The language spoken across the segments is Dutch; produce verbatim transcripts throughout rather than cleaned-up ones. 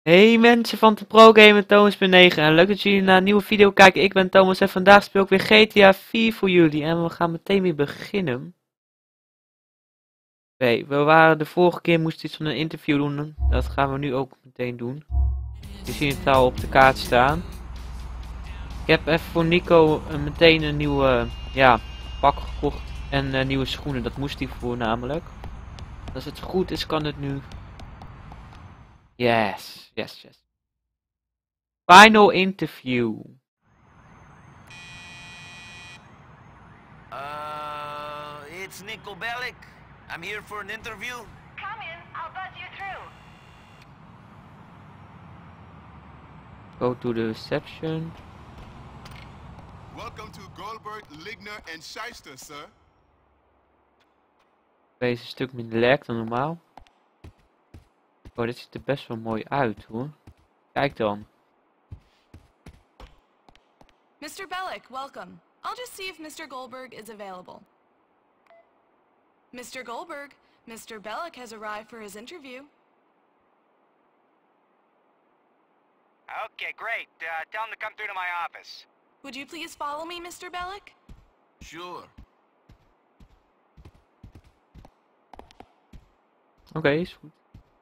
Hey mensen van de Pro Gamer Thomas punt negen en leuk dat jullie naar een nieuwe video kijken. Ik ben Thomas en vandaag speel ik weer G T A vier voor jullie en we gaan meteen weer beginnen. Oké, we waren de vorige keer moesten iets van een interview doen, dat gaan we nu ook meteen doen. Je ziet het al op de kaart staan. Ik heb even voor Nico uh, meteen een nieuwe uh, ja, pak gekocht en uh, nieuwe schoenen, dat moest hij voor namelijk. Als het goed is kan het nu. Yes, yes, yes. Final interview. Uh, it's Nico Bellic. I'm here for an interview. Come in, I'll buzz you through. Go to the reception. Welcome to Goldberg, Ligner and Shyster, sir. Deze een stuk minder lek dan normaal. Oh, dit ziet er best wel mooi uit hoor. Kijk dan. Mister Bellic, welcome. I'll just see if Mister Goldberg is available. Mister Goldberg, Mister Bellic has arrived for his interview. Okay, great. Uh, tell him to come through to my office. Would you please follow me, Mister Bellic? Sure. Oké, okay, is goed.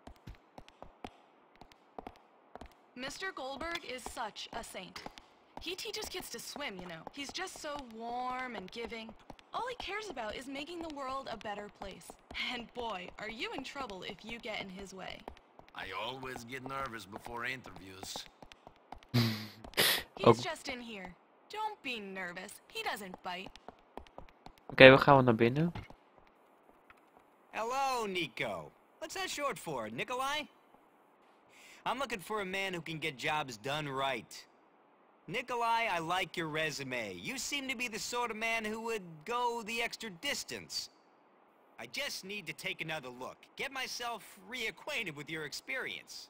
Mister Goldberg is such a saint. He teaches kids to swim, you know. He's just so warm and giving. All he cares about is making the world a better place. And boy, are you in trouble if you get in his way. I always get nervous before interviews. He's Oh. just in here. Don't be nervous. He doesn't bite. Oké, okay, we gaan we naar binnen. Hello, Nico. What's that short for, Nikolai? I'm looking for a man who can get jobs done right. Nikolai, I like your resume. You seem to be the sort of man who would go the extra distance. I just need to take another look. Get myself reacquainted with your experience.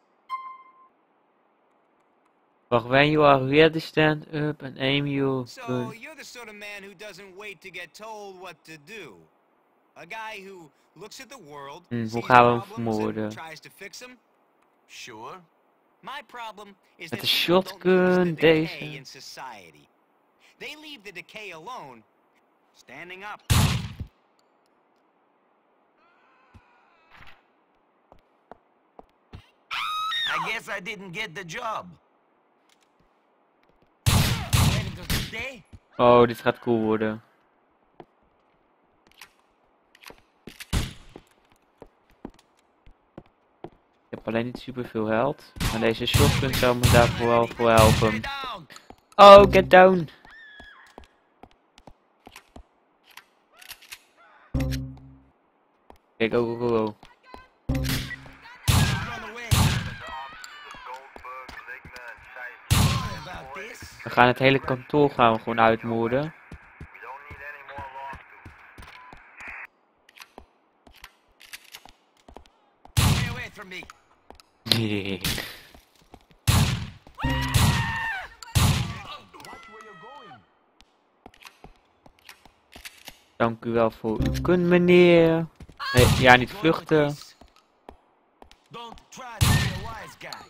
But when you are ready, stand up and aim your So, gun. you're the sort of man who doesn't wait to get told what to do. A guy who looks at the world, Hmm, sees hoe gaan we hem problems and vermoorden? tries to fix them. Sure. My problem is Met that de people don't shotgun, notice the decay deze. in society. They leave the decay alone. Standing up. I guess I didn't get the job. Ready to stay? Oh, dit gaat cool worden. Ik heb alleen niet super veel held. Maar deze shotgun zou me daar vooral voor helpen. Down. Oh, get down! Kijk, go, go, go. Run away. About this? We gaan het hele kantoor gaan we gewoon uitmoorden. Stay away from me. Dank u wel voor uw kun, meneer. Nee, ja, niet vluchten. Don't try to be a wise guy.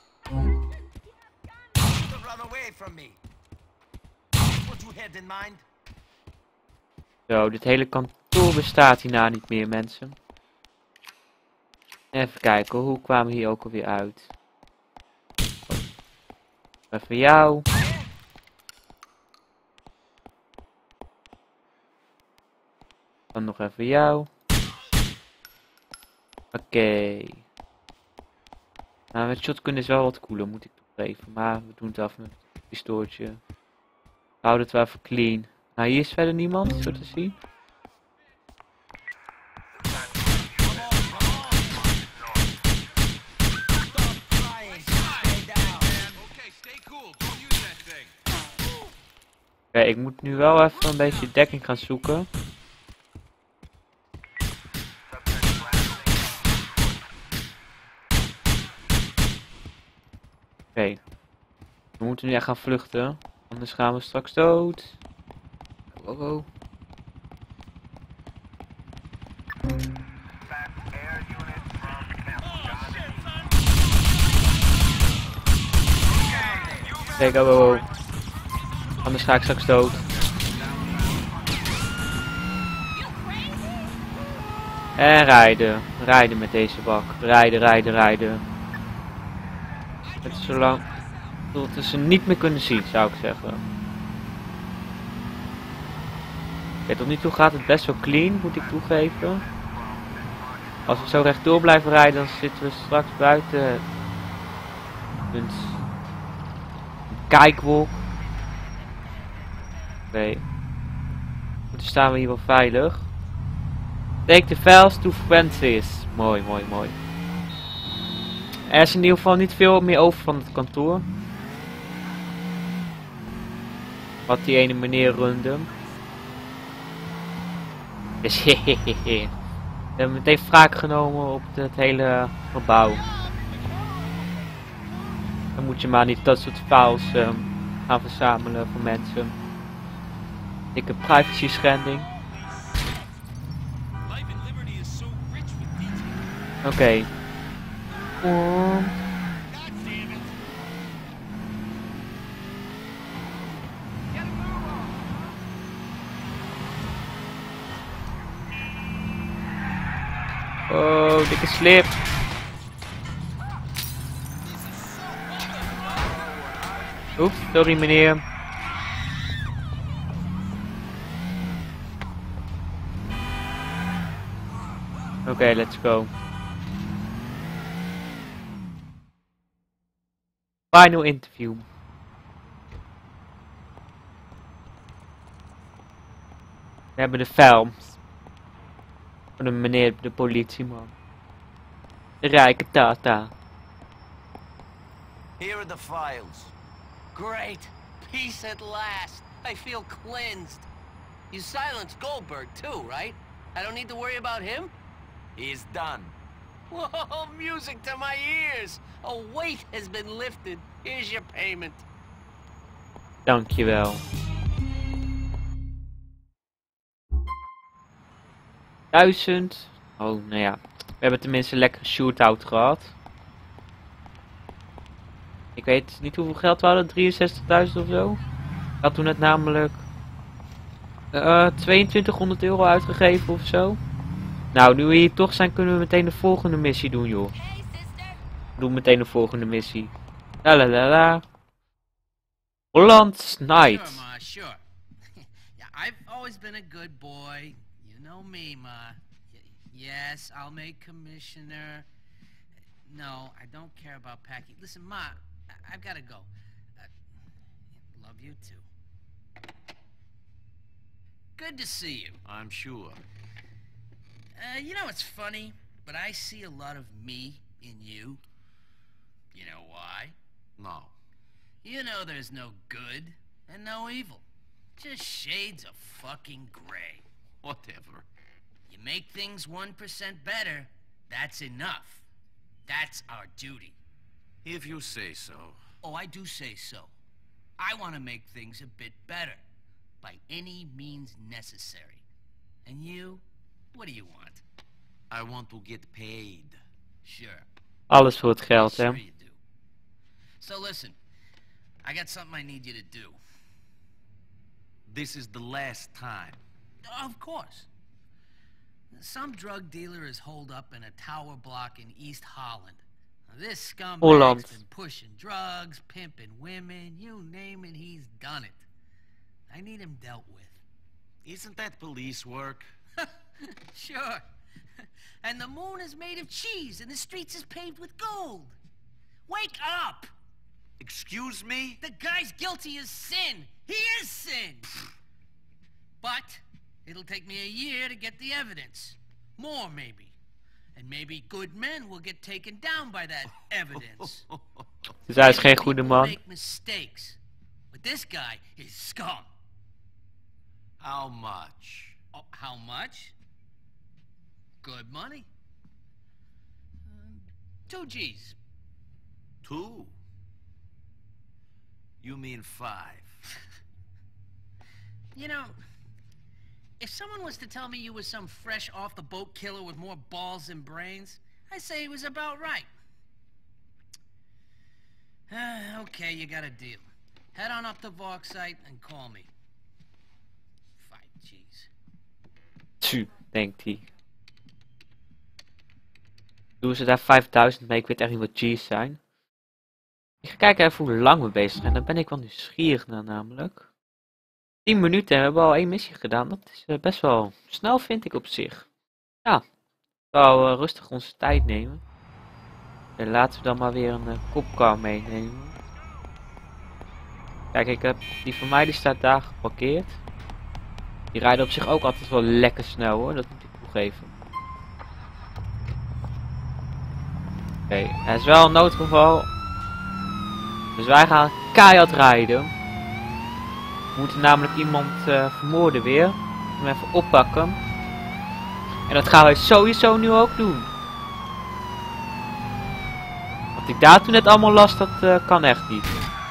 Don't run away from me. What you had in mind? Zo, dit hele kantoor bestaat hierna niet meer, mensen. Even kijken, hoe kwamen we hier ook alweer uit? Even jou. Dan nog even jou. Oké. Okay. Nou, met shotgun is wel wat cooler, moet ik toegeven. Maar we doen het af met het pistooltje. We houden het wel even clean. Nou, hier is verder niemand, zo te zien. Oké, okay, ik moet nu wel even een beetje dekking gaan zoeken. Oké. Okay. We moeten nu echt gaan vluchten. Anders gaan we straks dood. Go, go. Kijk, oh, oh, oh. Anders ga ik straks dood. En rijden. Rijden met deze bak. Rijden, rijden, rijden. Het is zolang... Dat ze niet meer kunnen zien, zou ik zeggen. Oké, tot nu toe gaat het best wel clean, moet ik toegeven. Als we zo rechtdoor blijven rijden, dan zitten we straks buiten een kijkwolk. Oké. Okay. Dan staan we hier wel veilig. Take the files to Francis. Mooi, mooi, mooi. Er is in ieder geval niet veel meer over van het kantoor. Wat die ene meneer runde. Dus hehehe. We hebben meteen wraak genomen op het hele gebouw. Dan moet je maar niet dat soort files um, gaan verzamelen voor mensen. Dikke privacy schending. Oké. Okay. Um. Oh, dikke slip. Oeps, sorry meneer. Oké, okay, let's go. Final interview. We hebben de film. Van de meneer de politieman. De rijke tata. Here are the files. Great. Peace at last. I feel cleansed. You silenced Goldberg too, right? I don't need to worry about him? He's done. Whoa, music to my ears. A weight has been lifted. Here's your payment. Dankjewel. Duizend. Oh, nou ja. We hebben tenminste een lekkere shootout gehad. Ik weet niet hoeveel geld we hadden. drieënzestigduizend of zo. Ik had toen net namelijk uh, tweeëntwintighonderd euro uitgegeven of zo. Nou, nu we hier toch zijn, kunnen we meteen de volgende missie doen, joh. Doe meteen de volgende missie. La la la la. Holland's Night. Sure, Ma, sure. Yeah, I've always been a good boy. You know me, Ma. Yes, I'll make commissioner. No, I don't care about packing. Listen, Ma, I I've got to go. Uh, love you too. Good to see you. I'm sure. Uh, you know, it's funny, but I see a lot of me in you. You know why? No. You know there's no good and no evil. Just shades of fucking gray. Whatever. You make things one percent better, that's enough. That's our duty. If you say so. Oh, I do say so. I want to make things a bit better. By any means necessary. And you? What do you want? I want to get paid. Sure. Alles voor het geld, hè? Sure you do. So listen, I got something I need you to do. This is the last time. Of course. Some drug dealer is holed up in a tower block in East Holland. Now, this scumbag's Holland. been pushing drugs, pimping women, you name it, he's done it. I need him dealt with. Isn't that police work? Sure. And the moon is made of cheese and the streets is paved with gold. Wake up! Excuse me? The guy's guilty as sin. He is sin. But it'll take me a year to get the evidence. More, maybe. And maybe good men will get taken down by that evidence. Dus hij is geen goede People man. make mistakes. But this guy is scum. How much? Oh, how much? Good money. Um, two G's. Two? You mean five? You know, if someone was to tell me you were some fresh off the boat killer with more balls than brains, I'd say he was about right. Uh, okay, you got a deal. Head on up to Vork site and call me. Five G's. Tju, denkt hij. Doen ze daar vijfduizend mee? Ik weet echt niet wat G's zijn. Ik ga kijken even hoe lang we bezig zijn. Daar ben ik wel nieuwsgierig naar namelijk. tien minuten en we hebben al één missie gedaan. Dat is uh, best wel snel, vind ik op zich. Ja, wel uh, rustig onze tijd nemen. En laten we dan maar weer een uh, kopcar meenemen. Kijk, ik heb die van mij die staat daar geparkeerd. Die rijden op zich ook altijd wel lekker snel hoor, dat moet ik toegeven. Oké, okay, het is wel een noodgeval. Dus wij gaan keihard rijden. We moeten namelijk iemand uh, vermoorden weer. Hem even oppakken. En dat gaan wij sowieso nu ook doen. Wat ik daar toen net allemaal las, dat uh, kan echt niet.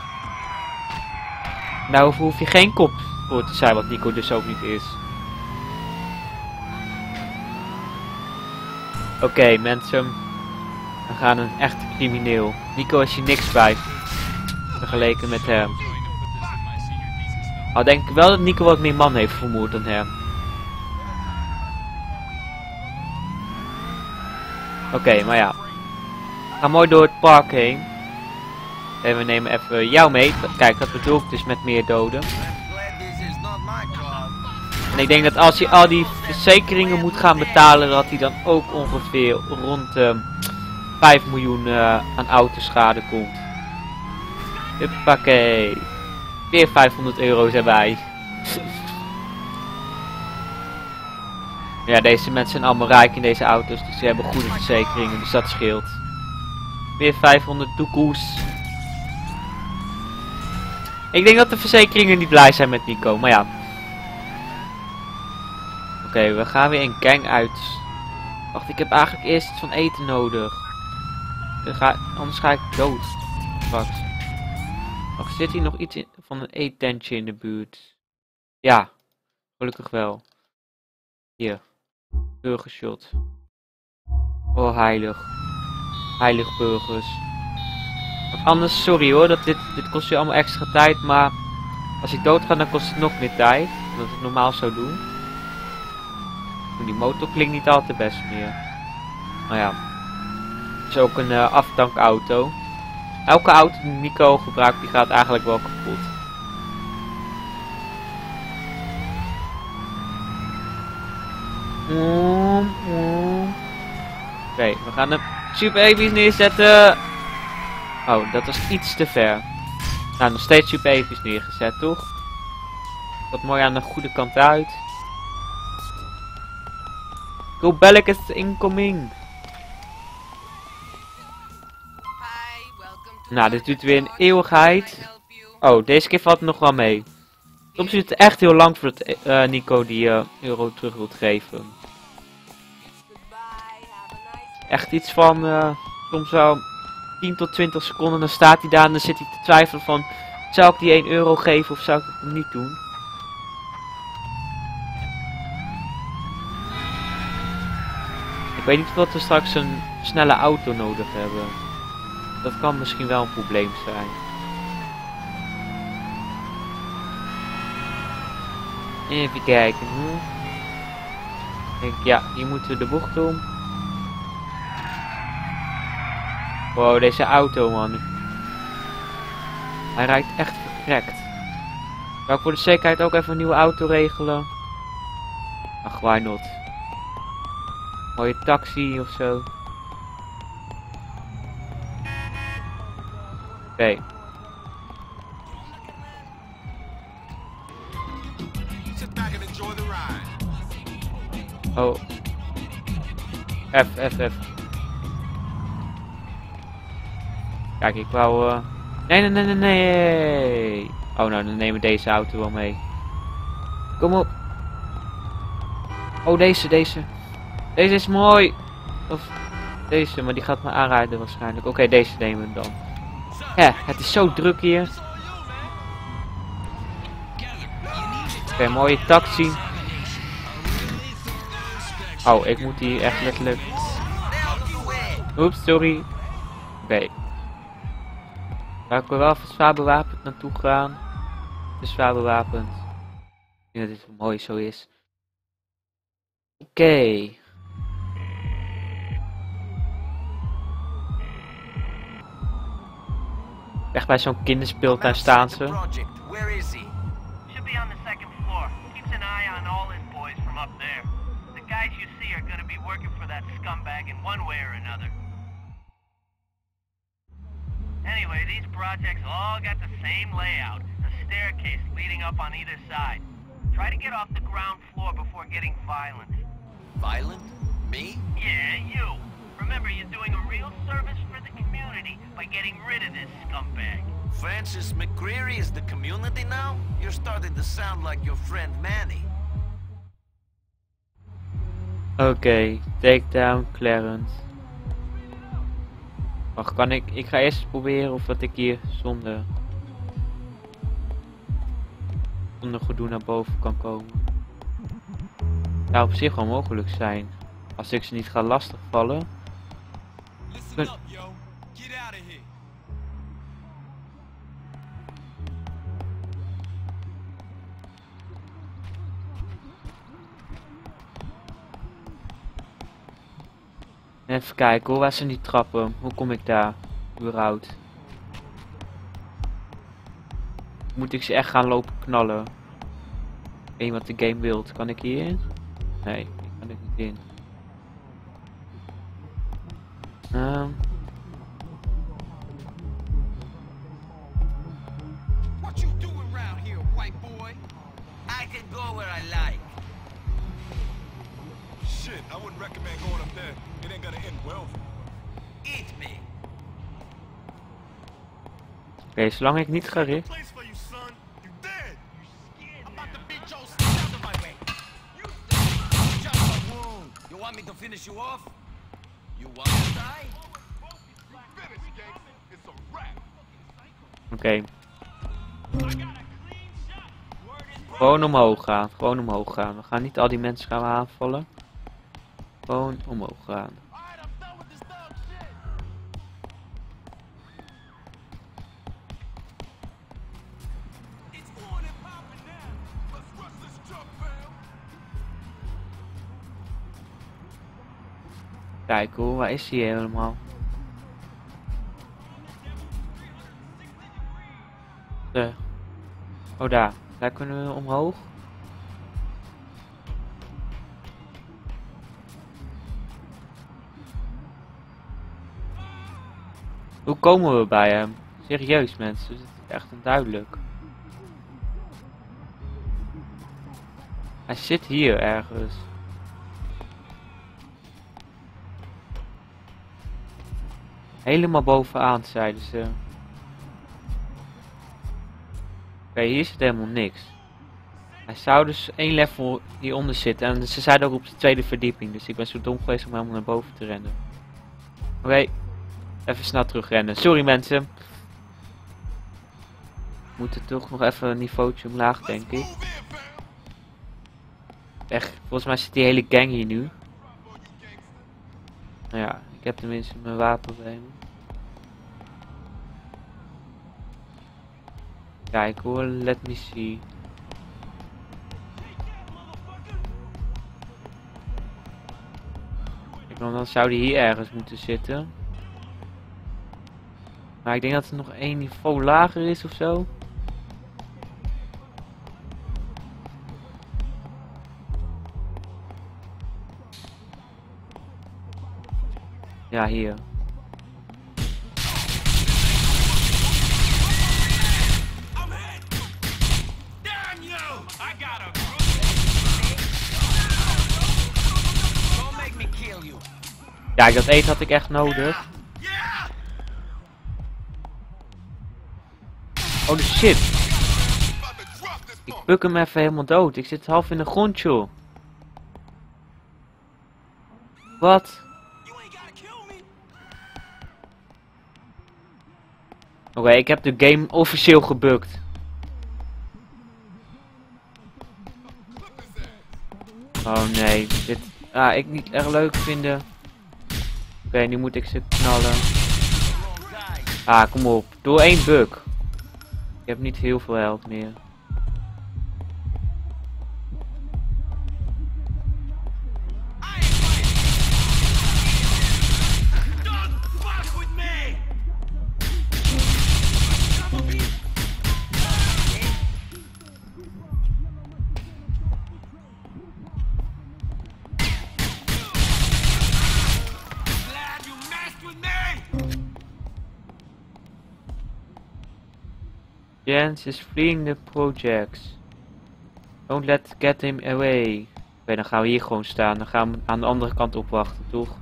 Nou hoef je geen kop voor te zijn, wat Nico dus ook niet is. Oké okay, mensen. We gaan een echte crimineel. Nico is hier niks bij. Vergeleken met hem. Al denk ik wel dat Nico wat meer man heeft vermoord dan hem. Oké, okay, maar ja. Ga mooi door het park heen. En we nemen even jou mee. Kijk, dat bedoel ik dus met meer doden. En ik denk dat als hij al die verzekeringen moet gaan betalen, dat hij dan ook ongeveer rond uh, vijf miljoen uh, aan autoschade komt. Huppakee. Weer vijfhonderd euro's erbij. Ja, deze mensen zijn allemaal rijk in deze auto's, dus ze hebben goede verzekeringen, dus dat scheelt. Weer vijfhonderd doekoes. Ik denk dat de verzekeringen niet blij zijn met Nico, maar ja. Oké, okay, we gaan weer een gang uit. Wacht, ik heb eigenlijk eerst iets van eten nodig. Ga, anders ga ik dood. Wacht. Wacht, zit hier nog iets in, van een eetentje in de buurt? Ja, gelukkig wel. Hier. Burgershot. Oh, heilig. Heilig burgers. Want anders, sorry hoor, dat dit, dit kost je allemaal extra tijd, maar als ik dood ga, dan kost het nog meer tijd. Dan ik normaal zou doen. Die motor klinkt niet altijd best meer. Maar ja. Het is ook een uh, aftankauto. Elke auto die Nico gebruikt, die gaat eigenlijk wel kapot. Mm, mm. Oké, okay, we gaan de super heavies neerzetten. Oh, dat was iets te ver. Nou, nog steeds super heavies neergezet, toch? Wat mooi aan de goede kant uit. Go Bellic is incoming. Nou, dit duurt weer een eeuwigheid. Oh, deze keer valt het nog wel mee. Soms duurt het echt heel lang voordat uh, Nico die uh, euro terug wilt geven. Echt iets van uh, soms wel tien tot twintig seconden. Dan staat hij daar en dan zit hij te twijfelen van, zou ik die één euro geven of zou ik het niet doen? Ik weet niet of we straks een snelle auto nodig hebben. Dat kan misschien wel een probleem zijn. Even kijken. Hm. Ik, ja, hier moeten we de bocht om. Wow, deze auto man. Hij rijdt echt verkrekt. Zou ik voor de zekerheid ook even een nieuwe auto regelen? Ach, why not? Mooie taxi of zo. Oké. Okay. Oh. F, F, F. Kijk, ik wou... Uh... Nee, nee, nee, nee, nee. Oh, nou, dan nemen we deze auto wel mee. Kom op. Oh, deze, deze. Deze is mooi. Of deze, maar die gaat me aanrijden waarschijnlijk. Oké, okay, deze nemen we dan. Ja, het is zo druk hier. Oké, okay, mooie taxi. Oh, ik moet hier echt letterlijk... Oeps, sorry. Oké. Okay. Zou ik er wel even zwaar bewapend naartoe gaan? Het is zwaar bewapend. Ik denk dat dit mooi zo is. Oké. Okay. Echt bij zo'n kinderspeeltuin staan ze. Where is he? Should be on the second floor. Keeps an eye on all his boys from up there. The guys you see are gonna be working for that scumbag in one way or another. Anyway, these projects all got the same layout. A staircase leading up on either side. Try to get off the ground floor before getting violent. Violent? Me? Yeah, you. Remember, you're doing a real service for the community by getting rid of this scumbag. Francis McCreary is the community now? You're starting to sound like your friend Manny. Oké, okay, take down Clarence. Wacht, kan ik... Ik ga eerst proberen of dat ik hier zonder... Zonder gedoe naar boven kan komen. Zou op zich wel mogelijk zijn. Als ik ze niet ga lastigvallen. Kun... Even kijken hoor, waar zijn die trappen? Hoe kom ik daar? Überhaupt? Moet ik ze echt gaan lopen knallen? Eén wat de game wilt. Kan ik hierin? Nee, ik kan er niet in. Um. What you doing around here, white boy? I can go where I like. Shit, I wouldn't recommend going up there. It ain't gonna end well for you. Eat me. Oké, okay, zolang ik niet ga richten. Want me to finish you off? You want to die? Oké. Okay. Gewoon omhoog gaan, gewoon omhoog gaan. We gaan niet al die mensen gaan aanvallen. Gewoon omhoog gaan. Kijk hoor, waar is hij helemaal? De. Oh daar, daar kunnen we omhoog. Hoe komen we bij hem? Serieus mensen, dit is echt onduidelijk. Hij zit hier ergens. Helemaal bovenaan, zeiden ze. Oké, okay, hier zit helemaal niks. Hij zou dus één level hieronder zitten. En ze zeiden ook op de tweede verdieping. Dus ik ben zo dom geweest om helemaal naar boven te rennen. Oké, okay, even snel terugrennen. Sorry mensen. We moeten toch nog even een niveautje omlaag, denk ik. Echt, volgens mij zit die hele gang hier nu. Nou ja. Ik heb tenminste mijn wapen bij me. Kijk hoor, let me see. Kijk, dan zou die hier ergens moeten zitten. Maar ik denk dat het nog één niveau lager is of zo. Ja, hier. Ja, dat eten had ik echt nodig. Oh de shit. Ik puk hem even helemaal dood. Ik zit half in de grond, joh. Wat? Oké, okay, ik heb de game officieel gebukt. Oh nee, dit ga ik niet erg leuk vinden. Oké, okay, nu moet ik ze knallen. Ah, kom op. Door één bug. Ik heb niet heel veel health meer. Jens is fleeing the projects. Don't let get him away. Oké, dan gaan we hier gewoon staan. Dan gaan we aan de andere kant opwachten, toch?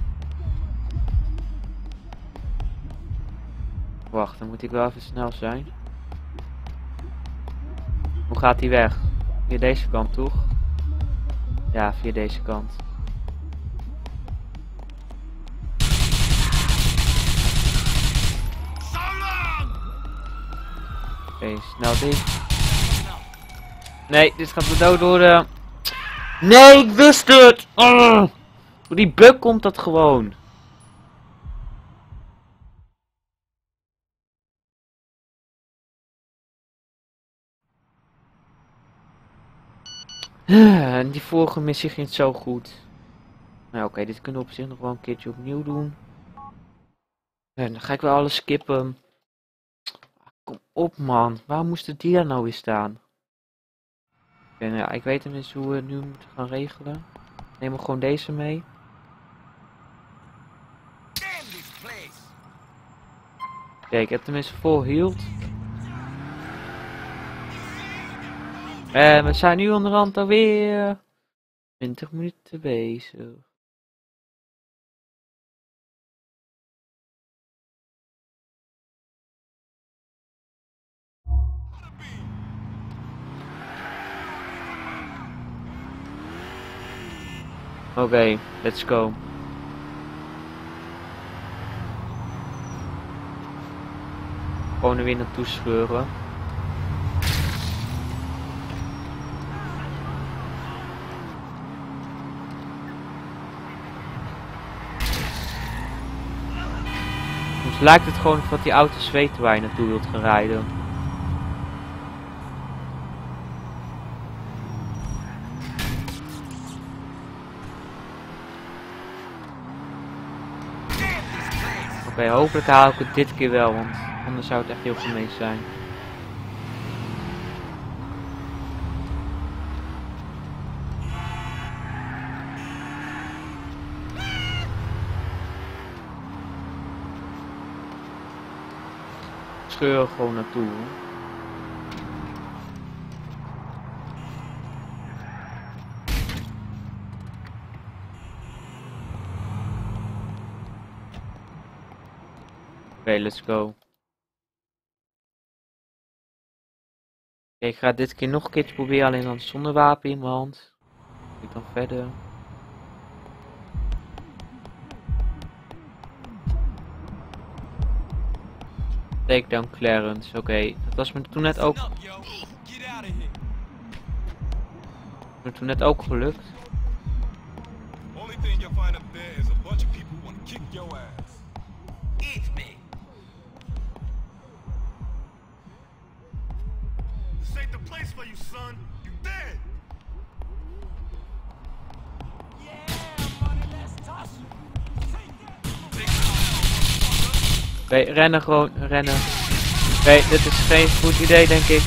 Wacht, dan moet ik wel even snel zijn. Hoe gaat hij weg? Via deze kant, toch? Ja, via deze kant. Oké, okay, snel dicht. Nee, dit gaat me dood worden. Nee, ik wist het! Oh, door die bug komt dat gewoon. En die vorige missie ging zo goed. Nou oké, okay, dit kunnen we op zich nog wel een keertje opnieuw doen. En dan ga ik wel alles skippen. Kom op man, waar moesten die daar nou weer staan? En ja, ik weet tenminste hoe we het nu moeten gaan regelen. Neem we gewoon deze mee. Kijk, ik heb tenminste vol healed. En we zijn nu onderhand alweer twintig minuten bezig. Oké, okay, let's go. Gewoon er weer naartoe scheuren. Dus lijkt het gewoon dat die auto's weten waar je naartoe wilt gaan rijden. Oké, okay, hopelijk haal ik het dit keer wel, want anders zou het echt heel gemeen zijn. Scheur er gewoon naartoe. Hoor. Oké, okay, let's go. Okay, ik ga dit keer nog een keertje proberen, alleen dan zonder wapen in mijn hand. Ik dan verder. Takedown clearance, oké. Okay. Dat was me toen net ook... me toen net ook gelukt. Oké, okay, rennen gewoon, rennen. Oké, okay, dit is geen goed idee denk ik.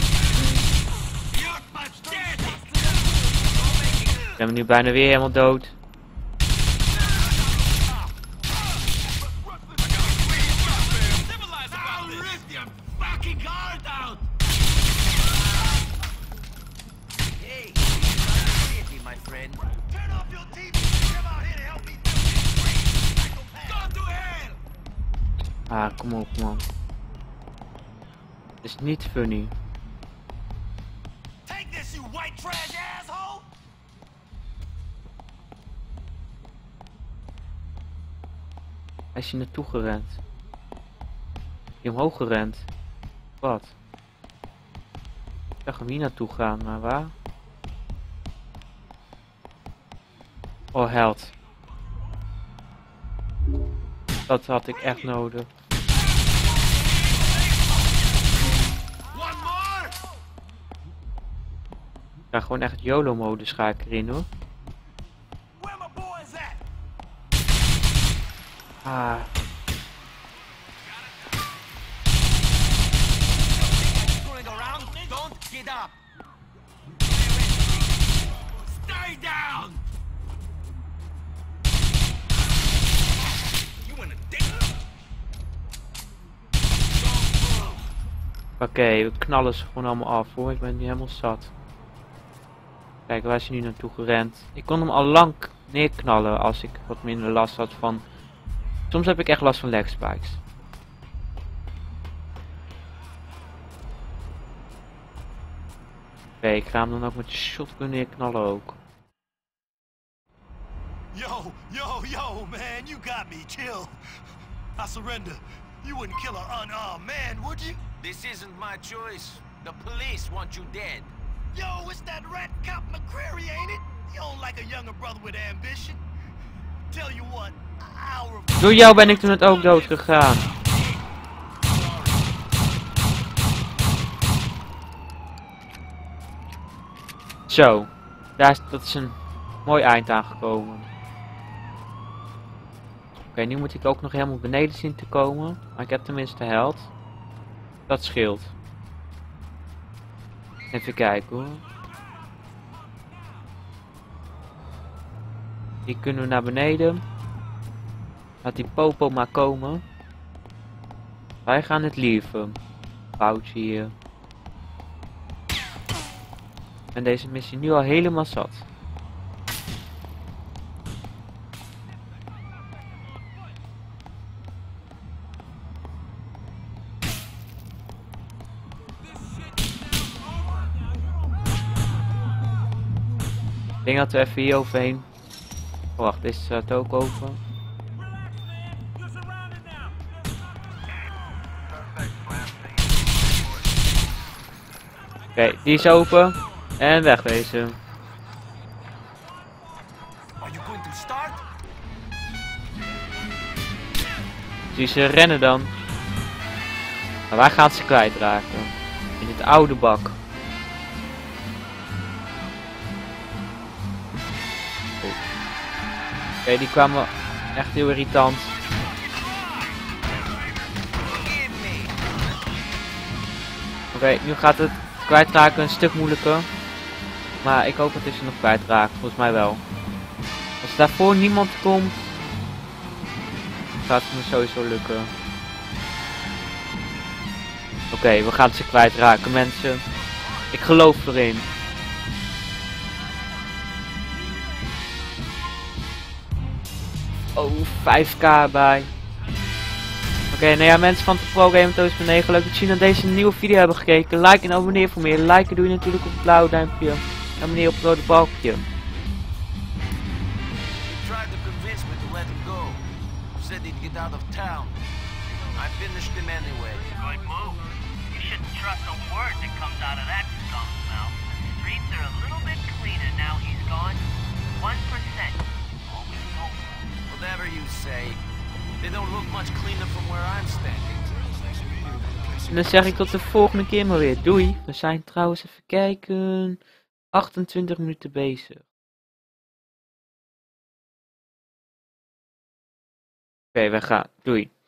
Ik ben nu bijna weer helemaal dood. Ah, kom op man. Het is niet funny. Hij is hier naartoe gerend. Hier omhoog gerend. Wat? Ik dacht hem hier naartoe gaan, maar waar? Oh, held. Dat had ik echt nodig. ga gewoon echt YOLO-modus ga ik erin hoor. Where my boys at? Ah. Screwing around? Don't get up. Stay down! You in a dick? Oké, we knallen ze gewoon allemaal af hoor. Ik ben nu helemaal zat. Kijk, waar is hij nu naartoe gerend? Ik kon hem al lang neerknallen als ik wat minder last had van... Soms heb ik echt last van leg spikes. Oké, ik ga hem dan ook met de shotgun neerknallen ook. Yo, yo, yo, man, you got me. Chill. I surrender. You wouldn't kill an unarmed man, would you? This isn't my choice. The police want you dead. Yo, it's that rat cop McCreary, ain't it? You don't like a younger brother with ambition. Tell you what, I'll... Door jou ben ik toen het ook dood gegaan. Zo, daar is, dat is een mooi eind aangekomen. Oké, nu moet ik ook nog helemaal beneden zien te komen. Maar ik heb tenminste held. Dat scheelt. Even kijken hoor. Hier kunnen we naar beneden. Laat die popo maar komen. Wij gaan het lieven. Foutje hier. En deze missie nu al helemaal zat. Ik denk dat we even hier overheen. Oh, wacht, dit staat ook open. Oké, okay, die is open. En wegwezen. Are you going to start? Zie ze rennen dan. Maar waar gaan ze kwijtraken? In het oude bak. Oké, okay, die kwamen echt heel irritant. Oké, okay, nu gaat het kwijtraken een stuk moeilijker. Maar ik hoop dat ik ze nog kwijtraak. Volgens mij wel. Als daarvoor niemand komt, gaat het me sowieso lukken. Oké, okay, we gaan ze kwijtraken, mensen. Ik geloof erin. Oh, vijf k bij. Oké, okay, nou ja, mensen van ProGamerToys negen, leuk dat jullie naar deze nieuwe video hebben gekeken. Like en abonneer voor meer. Liken doe je natuurlijk op het blauwe duimpje. Abonneer op het rode balkje. Said he'd get out of town. I finished him anyway. Good move. You shouldn't trust a word that comes out of that skunk's mouth. The streets are a little bit cleaner now he's gone. One percent. Always hopeful. Whatever you say. They don't look much cleaner from where I'm standing. En dan zeg ik tot de volgende keer maar weer. Doei. We zijn trouwens even kijken. achtentwintig minuten bezig. Oké, okay, we gaan. Doei.